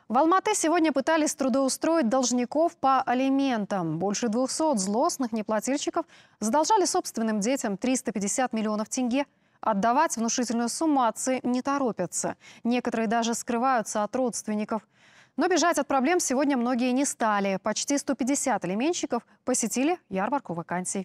В Алматы сегодня пытались трудоустроить должников по алиментам. Больше 200 злостных неплательщиков задолжали собственным детям 350 миллионов тенге. Отдавать внушительную сумму отцы не торопятся. Некоторые даже скрываются от родственников. Но бежать от проблем сегодня многие не стали. Почти 150 алименщиков посетили ярмарку вакансий.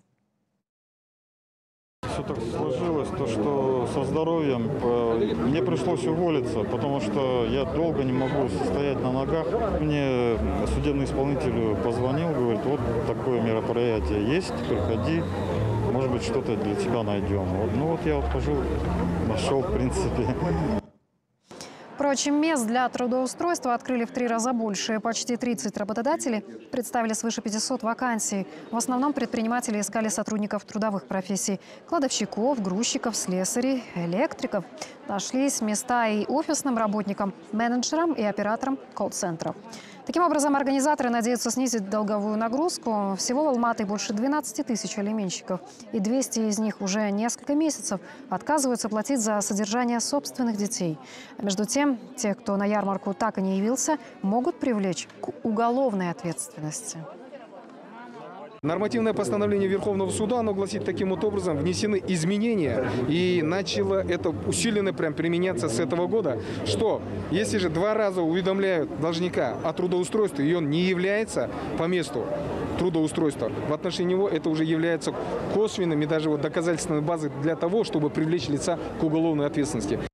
Все так сложилось, что со здоровьем мне пришлось уволиться, потому что я долго не могу стоять на ногах. Мне судебный исполнитель позвонил, говорит, вот такое мероприятие есть, приходи, может быть, что-то для тебя найдем. Вот я хожу, нашел, в принципе. Впрочем, мест для трудоустройства открыли в 3 раза больше. Почти 30 работодателей представили свыше 500 вакансий. В основном предприниматели искали сотрудников трудовых профессий – кладовщиков, грузчиков, слесарей, электриков. Нашлись места и офисным работникам, менеджерам и операторам колл-центров. Таким образом, организаторы надеются снизить долговую нагрузку. Всего в Алматы больше 12 тысяч алименщиков. И 200 из них уже несколько месяцев отказываются платить за содержание собственных детей. Между тем, те, кто на ярмарку так и не явился, могут привлечь к уголовной ответственности. Нормативное постановление Верховного суда, оно гласит, таким вот образом внесены изменения, и начало это усиленно прям применяться с этого года, что если же 2 раза уведомляют должника о трудоустройстве, и он не является по месту трудоустройства, в отношении него это уже является косвенными, даже доказательственной базой для того, чтобы привлечь лица к уголовной ответственности.